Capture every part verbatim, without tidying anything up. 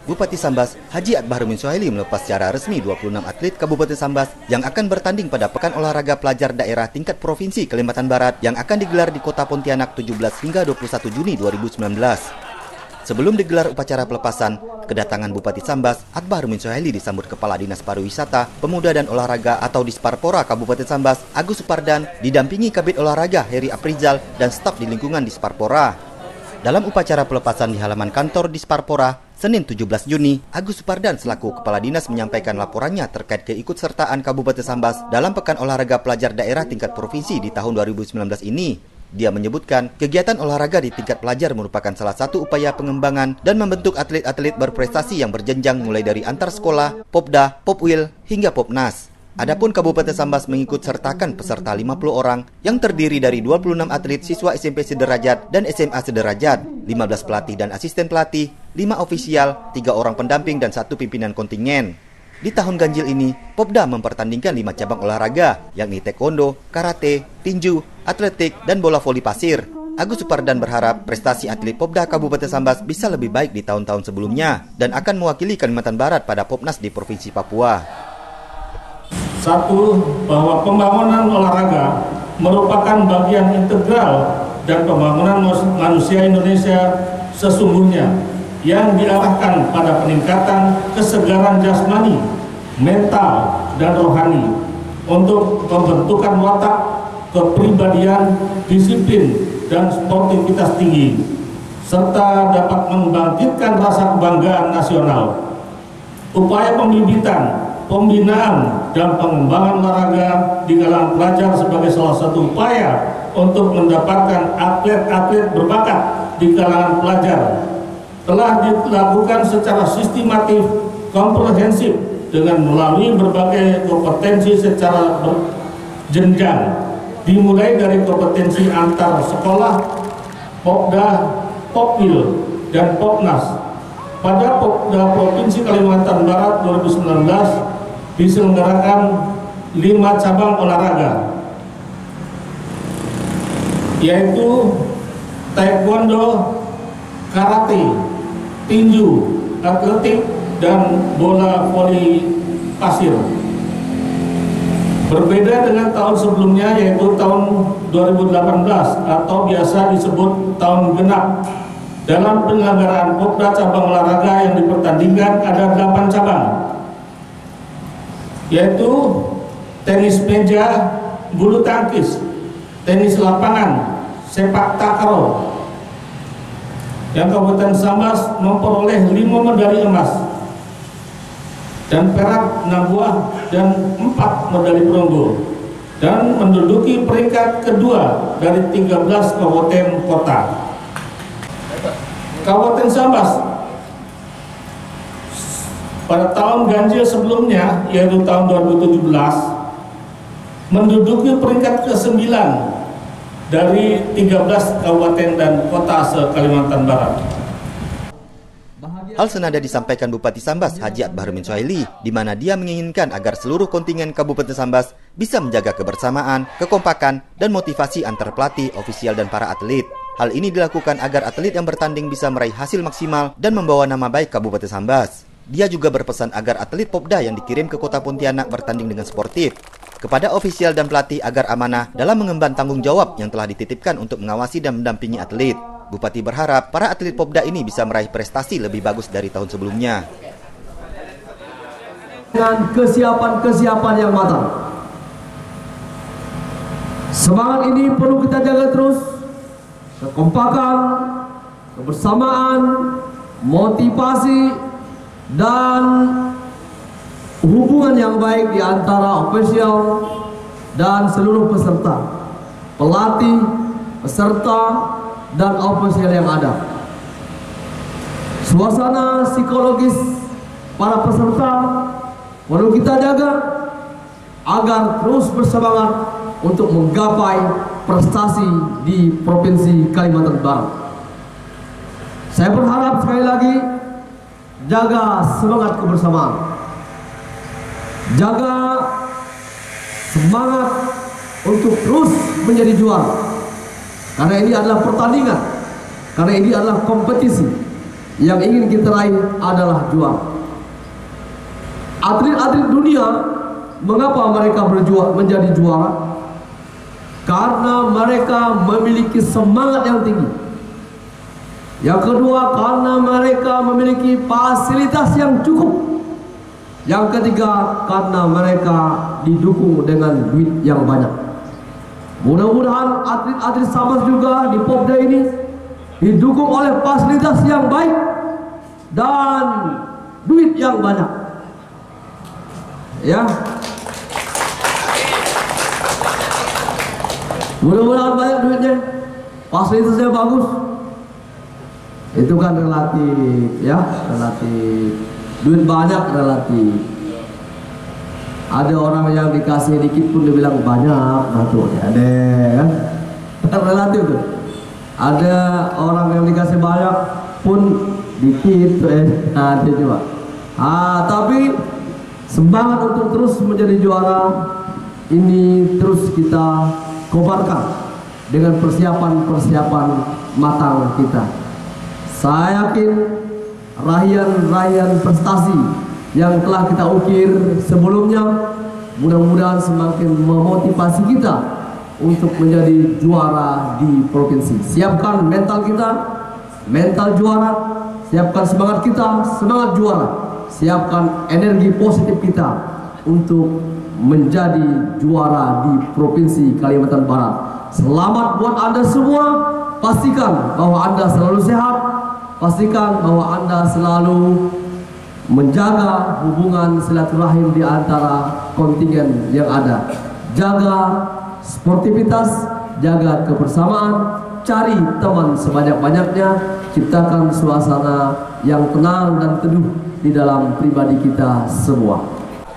Bupati Sambas, Haji Akbarumin Suhaili melepas secara resmi dua puluh enam atlet Kabupaten Sambas yang akan bertanding pada Pekan Olahraga Pelajar Daerah tingkat Provinsi Kalimantan Barat yang akan digelar di Kota Pontianak tujuh belas hingga dua puluh satu Juni dua ribu sembilan belas. Sebelum digelar upacara pelepasan, kedatangan Bupati Sambas, Akbarumin Suhaili disambut Kepala Dinas Pariwisata, Pemuda dan Olahraga atau Disparpora Kabupaten Sambas, Agus Supardan, didampingi Kabid Olahraga Heri Aprizal dan staf di lingkungan Disparpora. Dalam upacara pelepasan di halaman kantor Disparpora, Senin tujuh belas Juni, Agus Supardan selaku Kepala Dinas menyampaikan laporannya terkait keikutsertaan Kabupaten Sambas dalam Pekan Olahraga Pelajar Daerah tingkat Provinsi di tahun dua ribu sembilan belas ini. Dia menyebutkan, kegiatan olahraga di tingkat pelajar merupakan salah satu upaya pengembangan dan membentuk atlet-atlet berprestasi yang berjenjang mulai dari antar sekolah, Popda, Popwil, hingga Popnas. Adapun Kabupaten Sambas mengikut sertakan peserta lima puluh orang yang terdiri dari dua puluh enam atlet siswa S M P sederajat dan S M A sederajat, lima belas pelatih dan asisten pelatih, lima ofisial, tiga orang pendamping dan satu pimpinan kontingen. Di tahun ganjil ini, Popda mempertandingkan lima cabang olahraga, yakni taekwondo, karate, tinju, atletik, dan bola voli pasir. Agus Supardan berharap prestasi atlet Popda Kabupaten Sambas bisa lebih baik di tahun-tahun sebelumnya dan akan mewakili Kalimantan Barat pada Popnas di Provinsi Papua. Satu, bahwa pembangunan olahraga merupakan bagian integral dan pembangunan manusia Indonesia sesungguhnya yang diarahkan pada peningkatan kesegaran jasmani, mental, dan rohani untuk pembentukan watak, kepribadian, disiplin, dan sportivitas tinggi, serta dapat membangkitkan rasa kebanggaan nasional. Upaya pembibitan, pembinaan, dan pengembangan olahraga di kalangan pelajar sebagai salah satu upaya untuk mendapatkan atlet-atlet berbakat di kalangan pelajar telah dilakukan secara sistematif, komprehensif dengan melalui berbagai kompetensi secara berjenjang, dimulai dari kompetensi antar sekolah, Popda, Popwil, dan Popnas. Pada Popda Provinsi Kalimantan Barat dua ribu sembilan belas diselenggarakan lima cabang olahraga, yaitu taekwondo, karate, tinju, atletik, dan bola voli pasir. Berbeda dengan tahun sebelumnya, yaitu tahun dua ribu delapan belas atau biasa disebut tahun genap. Dalam penyelenggaraan Popda cabang olahraga yang dipertandingkan ada delapan cabang, yaitu tenis meja, bulu tangkis, tenis lapangan, sepak takraw. Yang Kabupaten Sambas memperoleh lima medali emas dan perak enam buah dan empat medali perunggu, dan menduduki peringkat kedua dari tiga belas kabupaten kota. Kabupaten Sambas pada tahun ganjil sebelumnya, yaitu tahun dua ribu tujuh belas, menduduki peringkat kesembilan dari tiga belas kabupaten dan kota se-Kalimantan Barat. Hal senada disampaikan Bupati Sambas, Haji Akbarumin Suhaili, di mana dia menginginkan agar seluruh kontingen Kabupaten Sambas bisa menjaga kebersamaan, kekompakan, dan motivasi antar pelatih, ofisial, dan para atlet. Hal ini dilakukan agar atlet yang bertanding bisa meraih hasil maksimal dan membawa nama baik Kabupaten Sambas. Dia juga berpesan agar atlet Popda yang dikirim ke Kota Pontianak bertanding dengan sportif. Kepada ofisial dan pelatih agar amanah dalam mengemban tanggung jawab yang telah dititipkan untuk mengawasi dan mendampingi atlet. Bupati berharap para atlet Popda ini bisa meraih prestasi lebih bagus dari tahun sebelumnya. Dengan kesiapan-kesiapan yang matang, semangat ini perlu kita jaga terus. Kekompakan, kebersamaan, motivasi, dan hubungan yang baik di antara ofisial dan seluruh peserta, pelatih, peserta, dan ofisial yang ada. Suasana psikologis para peserta perlu kita jaga agar terus bersemangat untuk menggapai prestasi di Provinsi Kalimantan Barat. Saya berharap sekali lagi, jaga semangat kebersamaan, jaga semangat untuk terus menjadi juara. Karena ini adalah pertandingan, karena ini adalah kompetisi. yang ingin kita raih adalah juara. Atlet-atlet dunia, mengapa mereka berjuang menjadi juara? Karena mereka memiliki semangat yang tinggi. Yang kedua, karena mereka memiliki fasilitas yang cukup. Yang ketiga, karena mereka didukung dengan duit yang banyak. Mudah-mudahan atlet-atlet Sambas juga di Popda ini didukung oleh fasilitas yang baik dan duit yang banyak. Ya, mudah-mudahan banyak duitnya, fasilitasnya bagus. Itu kan relatif, ya, relatif. Duit banyak relatif. Ada orang yang dikasih dikit pun dia bilang banyak, nah tuh ada kan? Kan relatif tuh. Ada orang yang dikasih banyak pun dikit tuh, eh, nah dia juga. Ah, tapi semangat untuk terus menjadi juara ini terus kita kobarkan dengan persiapan-persiapan matang kita. Saya yakin raihan-raihan prestasi yang telah kita ukir sebelumnya mudah-mudahan semakin memotivasi kita untuk menjadi juara di provinsi. Siapkan mental kita, mental juara. Siapkan semangat kita, semangat juara. Siapkan energi positif kita untuk menjadi juara di Provinsi Kalimantan Barat. Selamat buat Anda semua. Pastikan bahwa Anda selalu sehat. Pastikan bahwa Anda selalu menjaga hubungan silaturahim di antara kontingen yang ada. Jaga sportivitas, jaga kebersamaan, cari teman sebanyak-banyaknya, ciptakan suasana yang tenang dan teduh di dalam pribadi kita semua.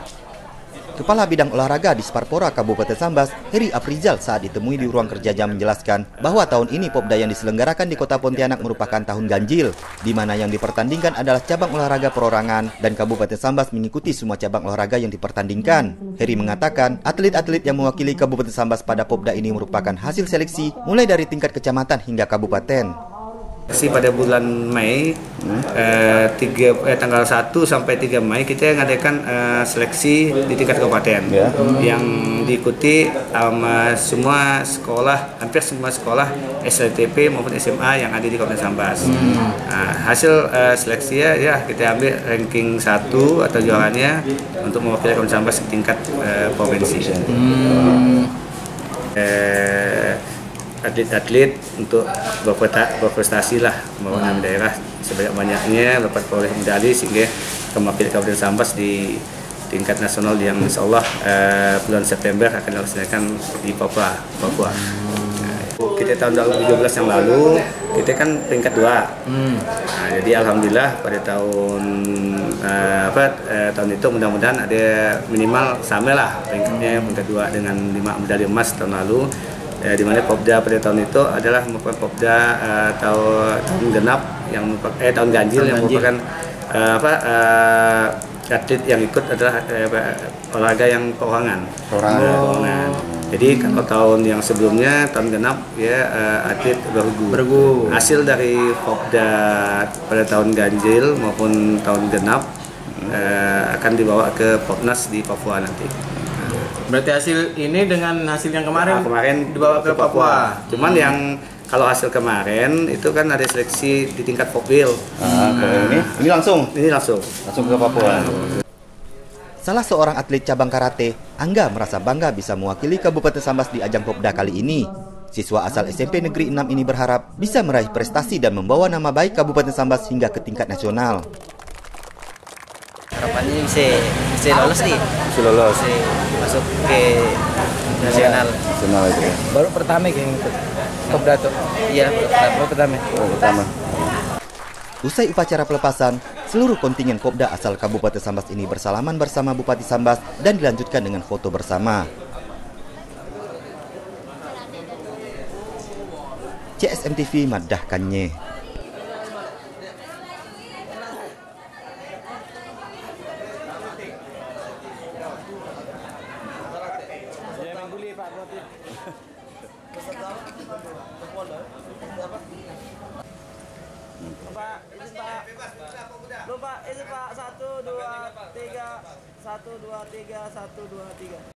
Kepala Bidang Olahraga di Sparpora Kabupaten Sambas, Heri Afrizal saat ditemui di ruang kerja jam menjelaskan bahwa tahun ini Popda yang diselenggarakan di Kota Pontianak merupakan tahun ganjil, di mana yang dipertandingkan adalah cabang olahraga perorangan dan Kabupaten Sambas mengikuti semua cabang olahraga yang dipertandingkan. Heri mengatakan atlet-atlet yang mewakili Kabupaten Sambas pada Popda ini merupakan hasil seleksi mulai dari tingkat kecamatan hingga kabupaten. Si pada bulan Mei hmm. eh, tiga, eh, tanggal satu sampai tiga Mei kita mengadakan eh, seleksi di tingkat kabupaten yeah. hmm. yang diikuti sama um, semua sekolah, hampir semua sekolah S L T P maupun S M A yang ada di Kabupaten Sambas. Hmm. Nah, hasil eh, seleksi ya, ya kita ambil ranking satu atau juaranya untuk mewakili Kabupaten Sambas di tingkat eh, provinsi. Hmm. Eh, atlet-atlet untuk berprestasi lah membangun daerah sebanyak-banyaknya dapat peroleh medali sehingga mewakili Kabupaten Sambas di tingkat nasional yang insya Allah eh, bulan September akan dilaksanakan di Papua. Papua. Nah, kita tahun dua ribu tujuh belas yang lalu kita kan peringkat dua. Hmm. Nah, jadi alhamdulillah pada tahun eh, apa eh, tahun itu mudah-mudahan ada minimal sama lah peringkatnya peringkat dua dengan lima medali emas tahun lalu. Ya, di mana Popda pada tahun itu adalah merupakan Popda uh, tahun, tahun genap yang merupakan eh tahun ganjil tahun yang ganjil. merupakan uh, apa uh, atlet yang ikut adalah uh, olahraga yang perorangan. Perorangan. Jadi kalau tahun yang sebelumnya tahun genap ya uh, atlet bergu. bergu. Hasil dari Popda pada tahun ganjil maupun tahun genap uh, akan dibawa ke Popnas di Papua nanti. Berarti hasil ini dengan hasil yang kemarin, nah, kemarin dibawa ke Papua. Papua. Cuman hmm. yang kalau hasil kemarin itu kan ada seleksi di tingkat Popwil. Ah, nah, ini ini langsung. Ini langsung. Langsung ke Papua. Hmm. Salah seorang atlet cabang karate, Angga merasa bangga bisa mewakili Kabupaten Sambas di ajang Popda kali ini. Siswa asal S M P Negeri enam ini berharap bisa meraih prestasi dan membawa nama baik Kabupaten Sambas hingga ke tingkat nasional. Harapannya bisa bisa lolos nih, bisa lolos, bisa masuk ke nasional. Nasional itu ya. Baru pertama yang ikut Popda tuh. Iya, baru pertama. Baru pertama. Usai upacara pelepasan, seluruh kontingen Popda asal Kabupaten Sambas ini bersalaman bersama Bupati Sambas dan dilanjutkan dengan foto bersama. C S M T V madahkannya. Pak, izin Pak. Lupa, izin Pak. Satu, dua, tiga. Satu, dua, tiga. Satu, dua, tiga.